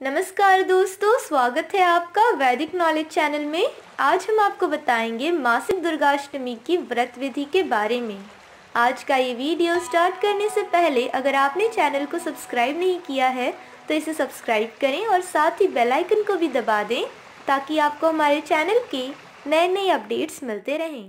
नमस्कार दोस्तों, स्वागत है आपका वैदिक नॉलेज चैनल में। आज हम आपको बताएंगे मासिक दुर्गाष्टमी की व्रत विधि के बारे में। आज का ये वीडियो स्टार्ट करने से पहले अगर आपने चैनल को सब्सक्राइब नहीं किया है तो इसे सब्सक्राइब करें और साथ ही बेल आइकन को भी दबा दें ताकि आपको हमारे चैनल के नए अपडेट्स मिलते रहें।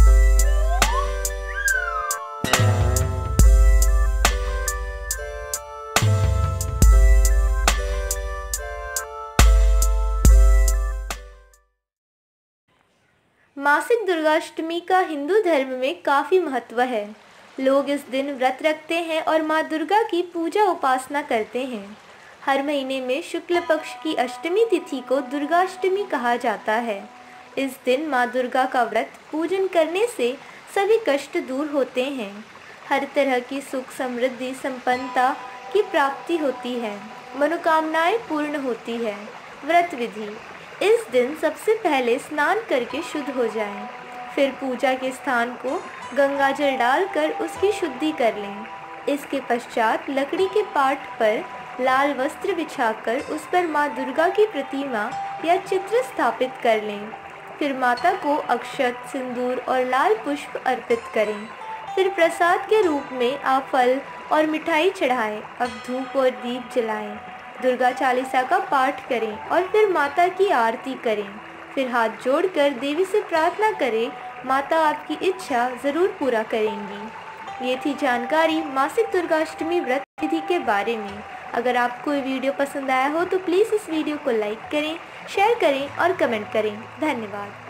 मासिक दुर्गाष्टमी का हिंदू धर्म में काफ़ी महत्व है। लोग इस दिन व्रत रखते हैं और माँ दुर्गा की पूजा उपासना करते हैं। हर महीने में शुक्ल पक्ष की अष्टमी तिथि को दुर्गाष्टमी कहा जाता है। इस दिन माँ दुर्गा का व्रत पूजन करने से सभी कष्ट दूर होते हैं। हर तरह की सुख समृद्धि संपन्नता की प्राप्ति होती है, मनोकामनाएं पूर्ण होती है। व्रत विधि: इस दिन सबसे पहले स्नान करके शुद्ध हो जाएं। फिर पूजा के स्थान को गंगाजल डालकर उसकी शुद्धि कर लें। इसके पश्चात लकड़ी के पाट पर लाल वस्त्र बिछाकर उस पर माँ दुर्गा की प्रतिमा या चित्र स्थापित कर लें। फिर माता को अक्षत, सिंदूर और लाल पुष्प अर्पित करें। फिर प्रसाद के रूप में आप फल और मिठाई चढ़ाएं। अब धूप और दीप जलाएं, दुर्गा चालीसा का पाठ करें और फिर माता की आरती करें। फिर हाथ जोड़कर देवी से प्रार्थना करें, माता आपकी इच्छा ज़रूर पूरा करेंगी। ये थी जानकारी मासिक दुर्गाष्टमी व्रत विधि के बारे में। अगर आपको ये वीडियो पसंद आया हो तो प्लीज़ इस वीडियो को लाइक करें, शेयर करें और कमेंट करें। धन्यवाद।